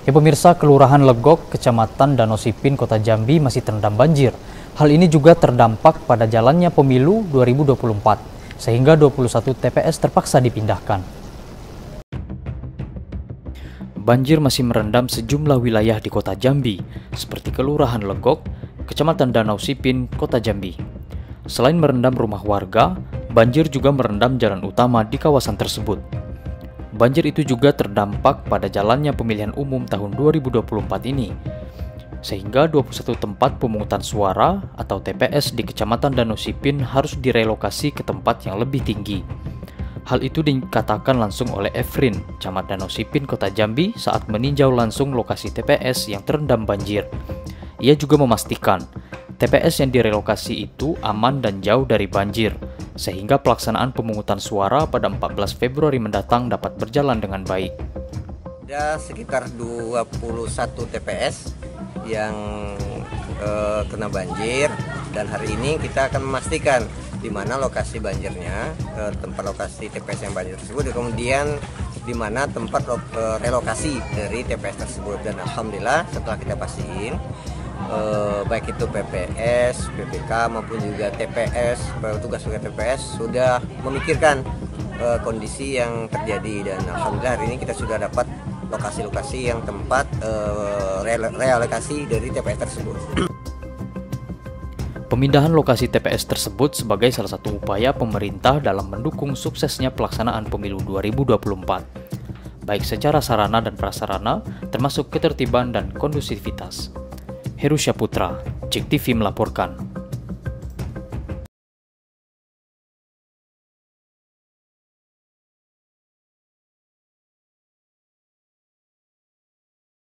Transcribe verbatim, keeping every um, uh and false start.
Ya pemirsa, Kelurahan Legok, Kecamatan Danau Sipin, Kota Jambi masih terendam banjir. Hal ini juga terdampak pada jalannya pemilu dua ribu dua puluh empat, sehingga dua puluh satu T P S terpaksa dipindahkan. Banjir masih merendam sejumlah wilayah di Kota Jambi, seperti Kelurahan Legok, Kecamatan Danau Sipin, Kota Jambi. Selain merendam rumah warga, banjir juga merendam jalan utama di kawasan tersebut. Banjir itu juga terdampak pada jalannya pemilihan umum tahun dua ribu dua puluh empat ini, sehingga dua puluh satu tempat pemungutan suara atau T P S di Kecamatan Danau Sipin harus direlokasi ke tempat yang lebih tinggi. Hal itu dikatakan langsung oleh Efrin, Camat Danau Sipin, Kota Jambi saat meninjau langsung lokasi T P S yang terendam banjir. Ia juga memastikan T P S yang direlokasi itu aman dan jauh dari banjir, sehingga pelaksanaan pemungutan suara pada empat belas Februari mendatang dapat berjalan dengan baik. Ada sekitar dua puluh satu T P S yang eh, kena banjir, dan hari ini kita akan memastikan di mana lokasi banjirnya, eh, tempat lokasi T P S yang banjir tersebut, dan kemudian di mana tempat eh, relokasi dari T P S tersebut. Dan alhamdulillah setelah kita pastiin, Eh, baik itu P P S, P P K maupun juga T P S, petugas-petugas T P S sudah memikirkan eh, kondisi yang terjadi, dan alhamdulillah hari ini kita sudah dapat lokasi-lokasi yang tempat eh, realokasi dari T P S tersebut. Pemindahan lokasi T P S tersebut sebagai salah satu upaya pemerintah dalam mendukung suksesnya pelaksanaan pemilu dua ribu dua puluh empat, baik secara sarana dan prasarana, termasuk ketertiban dan kondusivitas. Heru Syaputra, Cek T V melaporkan.